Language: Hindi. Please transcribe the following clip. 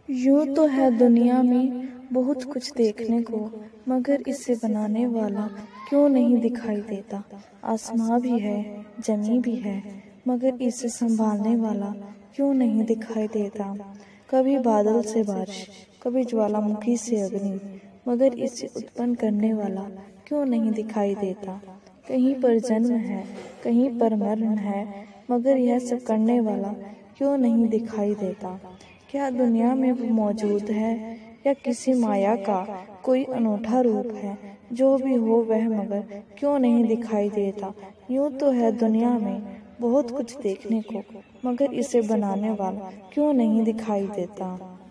यूं तो है दुनिया में बहुत कुछ देखने को, मगर इसे बनाने वाला क्यों नहीं दिखाई देता। आसमां भी है, जमी भी है, मगर इसे संभालने वाला क्यों नहीं दिखाई देता। कभी बादल से बारिश, कभी ज्वालामुखी से अग्नि, मगर इसे उत्पन्न करने वाला क्यों नहीं दिखाई देता। कहीं पर जन्म है, कहीं पर मरण है, मगर यह सब करने वाला क्यों नहीं दिखाई देता। क्या दुनिया में वो मौजूद है या किसी माया का कोई अनूठा रूप है। जो भी हो वह मगर क्यों नहीं दिखाई देता। यूं तो है दुनिया में बहुत कुछ देखने को, मगर इसे बनाने वाला क्यों नहीं दिखाई देता।